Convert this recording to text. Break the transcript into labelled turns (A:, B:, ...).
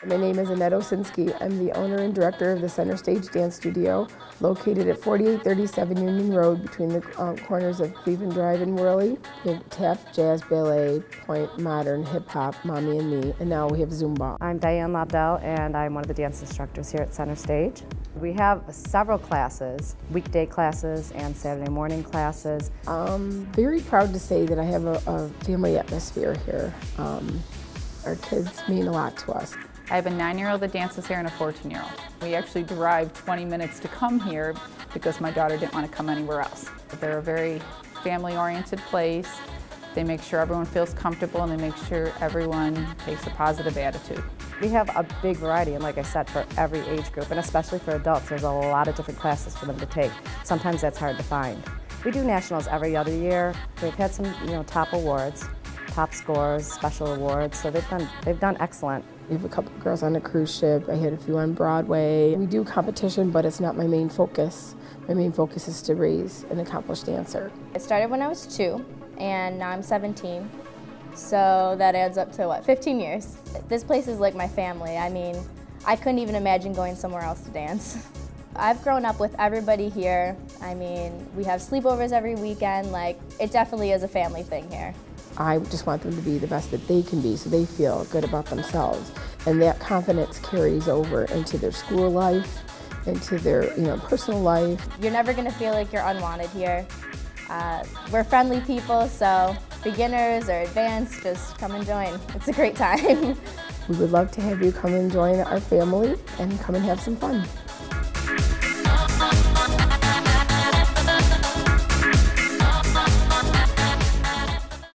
A: My name is Annette Osinski. I'm the owner and director of the Center Stage Dance Studio, located at 4837 Union Road between the corners of Cleveland Drive and Worley. We have tap, jazz, ballet, point, modern, hip-hop, mommy and me, and now we have Zumba.
B: I'm Diane Lobdell, and I'm one of the dance instructors here at Center Stage. We have several classes, weekday classes and Saturday morning classes.
A: I'm very proud to say that I have a family atmosphere here. Our kids mean a lot to us.
C: I have a 9-year-old that dances here and a 14-year-old. We actually drive 20 minutes to come here because my daughter didn't want to come anywhere else. They're a very family-oriented place. They make sure everyone feels comfortable and they make sure everyone takes a positive attitude.
B: We have a big variety, and like I said, for every age group, and especially for adults, there's a lot of different classes for them to take. Sometimes that's hard to find. We do nationals every other year. We've had some, top awards, top scores, special awards, so they've done excellent.
A: We have a couple of girls on a cruise ship. I had a few on Broadway. We do competition, but it's not my main focus. My main focus is to raise an accomplished dancer.
D: I started when I was 2, and now I'm 17. So that adds up to, 15 years. This place is like my family. I mean, I couldn't even imagine going somewhere else to dance. I've grown up with everybody here. I mean, we have sleepovers every weekend. It definitely is a family thing here.
A: I just want them to be the best that they can be so they feel good about themselves. And that confidence carries over into their school life, into their personal life.
D: You're never going to feel like you're unwanted here. We're friendly people, so beginners or advanced, just come and join. It's a great time.
A: We would love to have you come and join our family and come and have some fun.